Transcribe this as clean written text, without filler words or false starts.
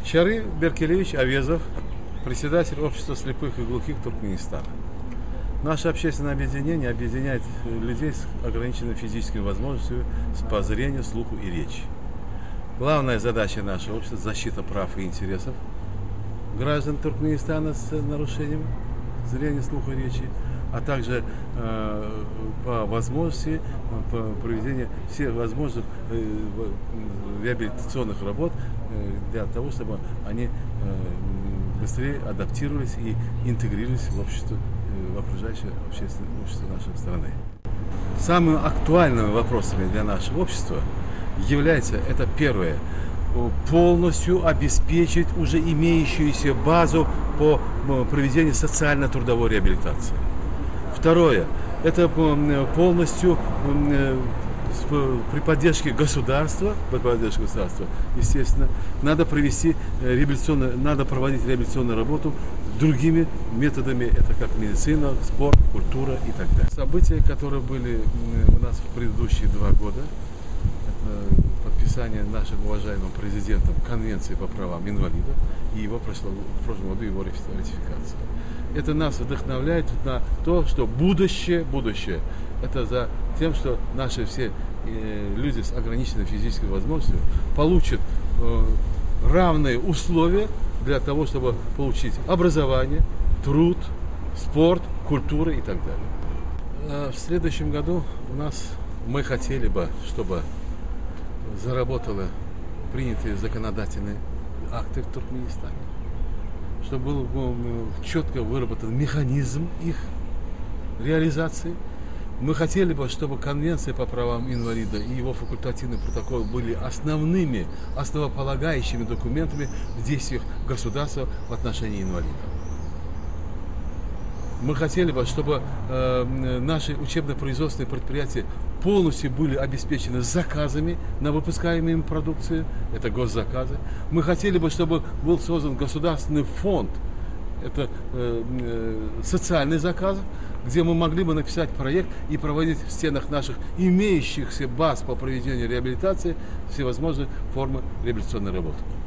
Чары Беркелевич Авезов, председатель общества слепых и глухих Туркменистана. Наше общественное объединение объединяет людей с ограниченными физическими возможностями по зрению, слуху и речи. Главная задача нашего общества – защита прав и интересов граждан Туркменистана с нарушением зрения, слуха и речи, а также по возможности проведения всех возможных реабилитационных работ для того, чтобы они быстрее адаптировались и интегрировались в общество, в окружающее общество нашей страны. Самыми актуальными вопросами для нашего общества является это первое – полностью обеспечить уже имеющуюся базу по проведению социально-трудовой реабилитации. Второе – это полностью при поддержке государства, естественно, надо проводить реабилитационную работу другими методами, это как медицина, спорт, культура и так далее. События, которые были у нас в предыдущие 2 года, это подписание нашим уважаемым президентом Конвенции по правам инвалидов и в прошлом году его ратификация. Это нас вдохновляет на то, что будущее это за тем, что наши все люди с ограниченной физической возможностью получат равные условия для того, чтобы получить образование, труд, спорт, культуру и так далее. В следующем году мы хотели бы, чтобы заработали принятые законодательные акты в Туркменистане, чтобы был четко выработан механизм их реализации. Мы хотели бы, чтобы Конвенция по правам инвалида и его факультативный протокол были основными, основополагающими документами в действиях государства в отношении инвалидов. Мы хотели бы, чтобы наши учебно-производственные предприятия полностью были обеспечены заказами на выпускаемые им продукции, это госзаказы. Мы хотели бы, чтобы был создан государственный фонд, это социальный заказ, где мы могли бы написать проект и проводить в стенах наших имеющихся баз по проведению реабилитации всевозможные формы реабилитационной работы.